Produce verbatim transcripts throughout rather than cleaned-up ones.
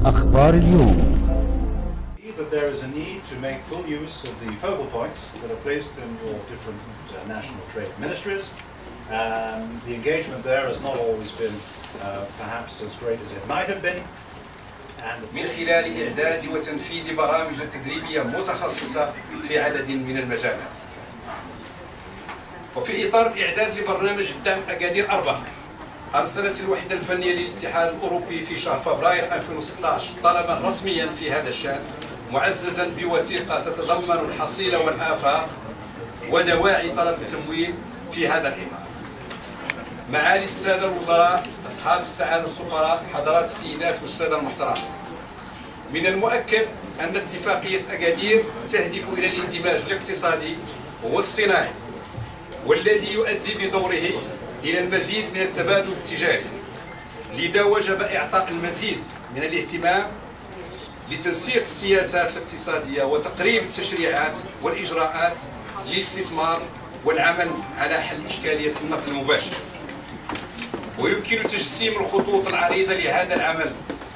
أخبار اليوم. That there is a need to make full use of the focal points that are placed in your different uh, national trade ministries. Um, the engagement there has not always been uh, perhaps as great as it might have been. من خلال إعداد وتنفيذ برامج تدريبية متخصصة في عدد من المجالات. وفي إطار الإعداد لبرنامج دعم أكادير أربعة، أرسلت الوحدة الفنية للاتحاد الأوروبي في شهر فبراير ألفين وستة عشر طلبا رسميا في هذا الشأن، معززا بوثيقة تتضمن الحصيلة والآفاق ودواعي طلب التمويل في هذا الإطار. معالي السادة الوزراء، أصحاب السعادة السفراء، حضرات السيدات والسادة المحترمين، من المؤكد أن اتفاقية أكادير تهدف إلى الاندماج الاقتصادي والصناعي، والذي يؤدي بدوره إلى المزيد من التبادل التجاري. لذا وجب إعطاء المزيد من الاهتمام لتنسيق السياسات الاقتصادية وتقريب التشريعات والإجراءات للاستثمار والعمل على حل إشكالية النقل المباشر. ويمكن تجسيم الخطوط العريضة لهذا العمل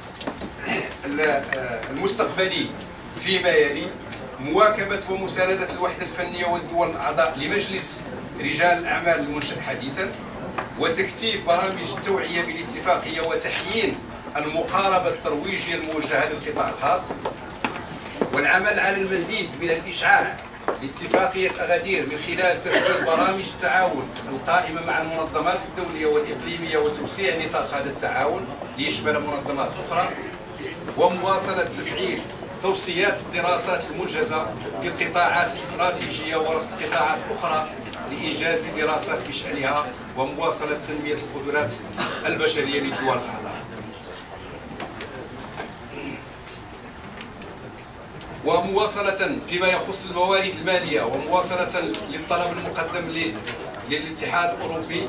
المستقبلي فيما يلي: مواكبة ومساندة الوحدة الفنية والدول الأعضاء لمجلس رجال الأعمال المنشأ حديثا، وتكثيف برامج التوعية بالاتفاقية وتحيين المقاربة الترويجية الموجهة للقطاع الخاص، والعمل على المزيد من الإشعاع لاتفاقية أكادير من خلال تفعيل برامج التعاون القائمة مع المنظمات الدولية والإقليمية وتوسيع نطاق هذا التعاون ليشمل منظمات أخرى، ومواصلة تفعيل توصيات الدراسات المنجزة في القطاعات الاستراتيجية ورصد قطاعات أخرى لإنجاز دراسات بشأنها، ومواصلة تنمية القدرات البشرية للدول الأعضاء. ومواصلة فيما يخص الموارد المالية، ومواصلة للطلب المقدم للاتحاد الأوروبي،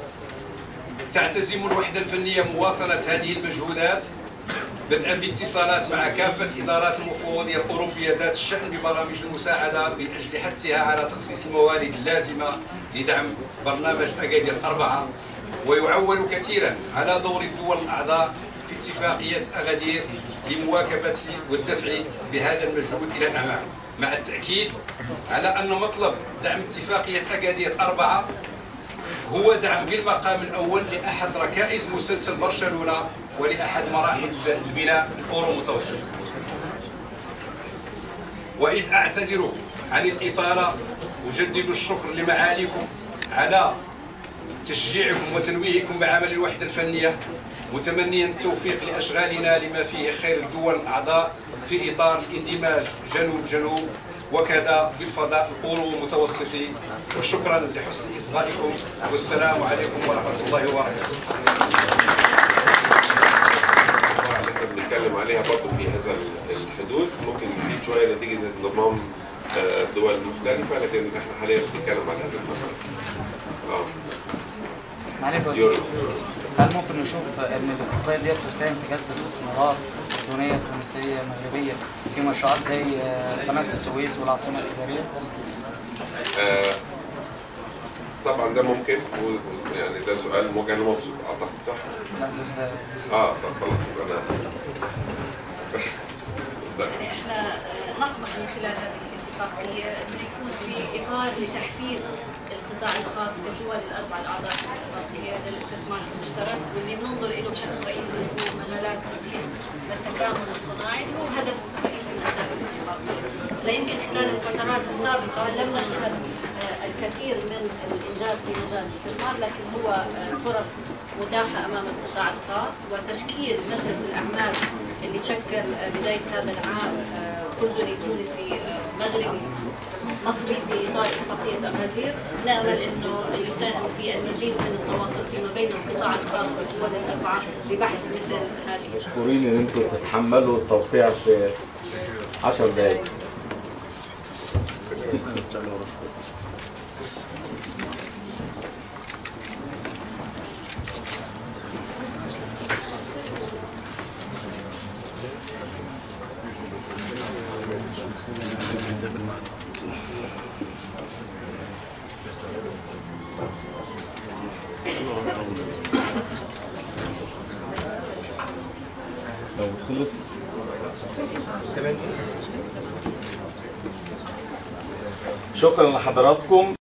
تعتزم الوحدة الفنية مواصلة هذه المجهودات بدءا باتصالات مع كافة إدارات المفوضية الأوروبية ذات الشأن ببرامج المساعدة من أجل حثها على تخصيص الموارد اللازمة لدعم برنامج أكادير أربعة، ويعول كثيرا على دور الدول الأعضاء في اتفاقية أكادير لمواكبة والدفع بهذا المجهود إلى الأمام، مع التأكيد على أن مطلب دعم اتفاقية أكادير أربعة هو دعم بالمقام الأول لأحد ركائز مسلسل برشلونة ولأحد مراحل البناء الأورو متوسط. وإذ أعتذر عن الإطالة، أجدد الشكر لمعاليكم على تشجيعكم وتنويهكم بعمل الوحدة الفنية، متمنيا التوفيق لأشغالنا لما فيه خير الدول الأعضاء في إطار الاندماج جنوب جنوب وكذا بالفضاء الأورو المتوسطي. وشكرا لحسن إصغائكم، والسلام عليكم ورحمة الله وبركاته. اللي بنتكلم عليها برضه في هذا الحدود ممكن نزيد شويه نتيجه انضمام دول مختلفه، لكن احنا حاليا بنتكلم على هذا المسألة. اه معلش، هل ممكن نشوف ان الاتفاقيه دي تساهم في جذب استثمارات اردنيه تونسيه مغربيه في مشروعات زي قناه السويس والعاصمه الاداريه؟ آه طبعا ده ممكن، يعني ده سؤال موجه لمصر اعتقد، صح؟ اه طب خلاص يبقى انا يعني احنا نطمح من خلال هذه الاتفاقيه انه يكون في اطار لتحفيز القطاع الخاص في الدول الاربع الاعضاء في الاتفاقيه للاستثمار المشترك، واللي بننظر له بشكل رئيسي هو مجالات كثير للتكامل الصناعي، اللي هو هدف رئيسي من اهداف الاتفاقيه. لا يمكن خلال الفترات السابقه لم نشهد الكثير من الانجاز في مجال الاستثمار، لكن هو فرص متاحه امام القطاع الخاص، وتشكيل مجلس الاعمال اللي تشكل بدايه هذا العام اردني تونسي مغربي مصري في اطار اتفاقيه اكادير، نامل انه يساهم في المزيد من التواصل فيما بين القطاع الخاص والدول الاربعه لبحث مثل هذه. مشكورين ان انتم تتحملوا التوقيع في عشر دقائق. لو خلص شكرا لحضراتكم.